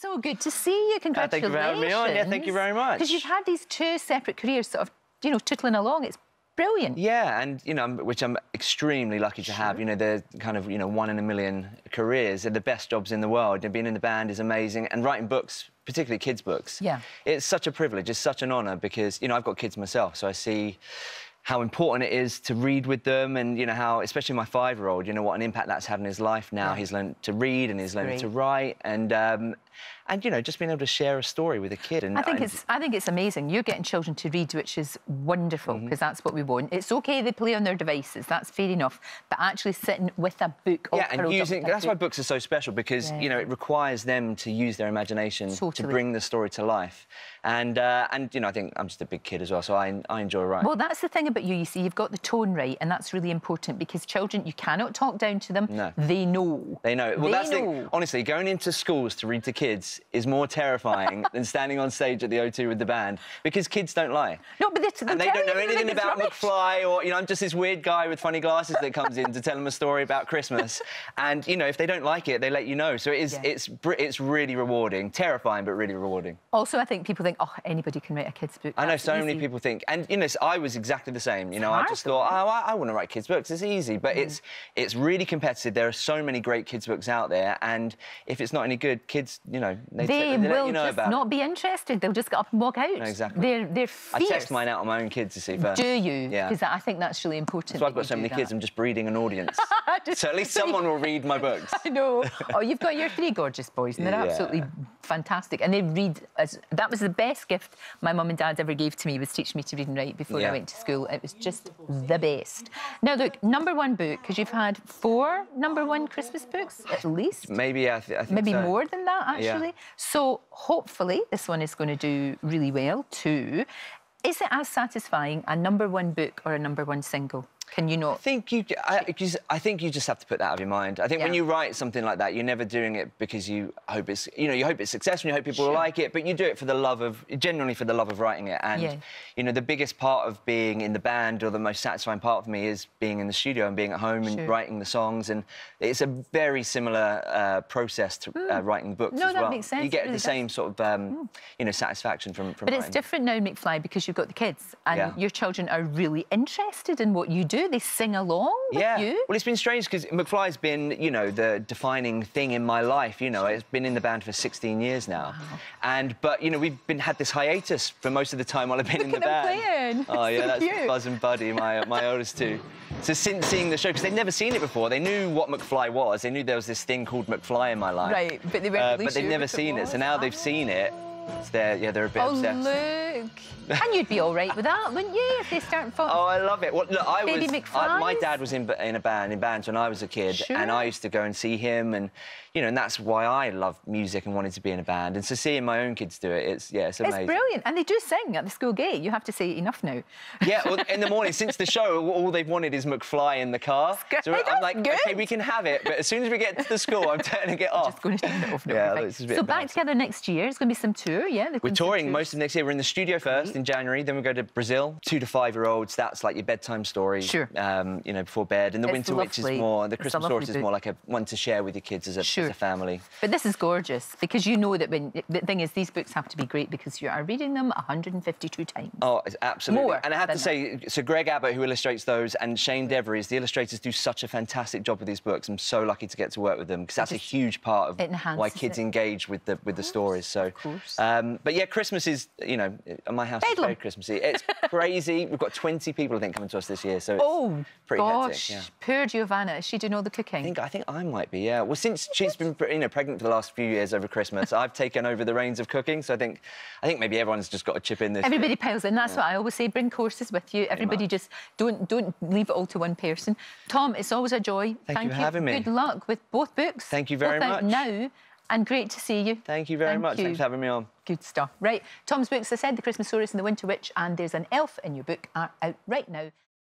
so good to see you. Congratulations. Thank you for having me on. Yeah, thank you very much. Because you've had these two separate careers sort of, you know, tootling along. It's brilliant. Yeah, and, you know, which I'm extremely lucky to have. You know, they're kind of, you know, 1 in a million careers. They're the best jobs in the world. And being in the band is amazing. And writing books, particularly kids' books. Yeah. It's such a privilege. It's such an honour because, you know, I've got kids myself, so I see how important it is to read with them and, you know, how, especially my 5-year-old, you know, what an impact that's had in his life now. Yeah. He's learned to read and he's learning to write and, you know, just being able to share a story with a kid. And I think it's amazing. You're getting children to read, which is wonderful, because that's what we want. It's OK they play on their devices, that's fair enough, but actually sitting with a book... Yeah, and using... That's why books are so special, because, you know, it requires them to use their imagination to bring the story to life. And, you know, I think I'm just a big kid as well, so I enjoy writing. Well, that's the thing about you see, you've got the tone right, and that's really important, because children, you cannot talk down to them. No. They know. They know. Well, that's the... Honestly, going into schools to read to kids is more terrifying than standing on stage at the O2 with the band, because kids don't lie. No, but and they don't know anything about McFly, or, you know, I'm just this weird guy with funny glasses that comes in to tell them a story about Christmas. And, you know, if they don't like it, they let you know. So it is, it's really rewarding. Terrifying, but really rewarding. Also, I think people think, oh, anybody can write a kid's book. I know so many people think, and, you know, I was exactly the same. You know, I just thought, oh, I want to write kids' books. It's easy, but it's really competitive. There are so many great kids' books out there, and if it's not any good, kids, you know, they will just not be interested. They'll just get up and walk out. No, exactly. They're fierce. I test mine out on my own kids to see first. Do you? Yeah. Because I think that's really important. So I've got so many kids, I'm just breeding an audience. So at least someone will read my books. I know. Oh, you've got your 3 gorgeous boys, and they're absolutely fantastic. And they read as... That was the best gift my mum and dad ever gave to me, was teaching me to read and write before I went to school. It was just the best. Now, look, #1 book, because you've had 4 #1 Christmas books, at least. Maybe, I think maybe so. more than that, actually. Yeah. So, hopefully, this one is going to do really well, too. Is it as satisfying a #1 book or a #1 single? Can you not? I think you just have to put that out of your mind. I think when you write something like that, you're never doing it because you hope it's, you know, you hope it's successful, you hope people will like it, but you do it for the love of, genuinely for the love of writing it. And, you know, the biggest part of being in the band, or the most satisfying part for me, is being in the studio and being at home and writing the songs. And it's a very similar process to writing books as well. That makes sense. You get the same sort of, you know, satisfaction from But writing. it's different now, McFly, because you've got the kids, and your children are really interested in what you do. They sing along with you. Well, it's been strange because McFly's been, you know, the defining thing in my life. You know, it's been in the band for 16 years now. Wow. But, you know, we've had this hiatus for most of the time while I've been in the band. Oh, yeah, that's Buzz and Buddy, my oldest two. So since seeing the show, because they'd never seen it before, they knew what McFly was. They knew there was this thing called McFly in my life. Right, but they weren't really but they'd never seen it. So now they've seen it. They're a bit obsessed. Oh, look. And you'd be all right with that, wouldn't you, if they start falling? Oh, I love it. Well, look, my dad was in bands when I was a kid, and I used to go and see him, and, you know, and that's why I love music and wanted to be in a band. And so seeing my own kids do it, it's amazing. It's brilliant. And they do sing at the school gate. You have to say enough now. Yeah, well, in the morning, since the show, all they've wanted is McFly in the car. So I'm like, OK, we can have it, but as soon as we get to the school, I'm turning it off. Just going to turn it off. So back together next year. It's going to be some tour, We're touring most of next year. We're in the studio first in January, then we go to Brazil. 2 to 5-year-olds, that's like your bedtime story. Sure. You know, before bed. And the Winter Witch is more, the Christmasaurus is more like one to share with your kids as a family. But this is gorgeous, because you know that the thing is, these books have to be great because you are reading them 152 times. Oh, absolutely. More and I have to say, so Greg Abbott, who illustrates those, and Shane Deveries, the illustrators, do such a fantastic job with these books. I'm so lucky to get to work with them, because that's a huge part of why kids engage with the stories. So, of course. But yeah, Christmas is, you know, my house is very Christmassy. It's crazy. We've got 20 people, I think, coming to us this year, so it's pretty hectic. Yeah. Poor Giovanna. Is she doing all the cooking? I think I might be, yeah. Well, since she's been, you know, pregnant for the last few years over Christmas, I've taken over the reins of cooking, so I think maybe everyone's just got to chip in this Everybody year. piles in. That's what I always say. Bring courses with you. Everybody just don't leave it all to one person. Tom, it's always a joy. Thank you for having me. Good luck with both books. Thank you very much. Now, and great to see you. Thank you very much. Thanks for having me on. Good stuff. Right, Tom's books, I said, The Christmasaurus and The Winter Witch, and There's an Elf in Your Book, are out right now.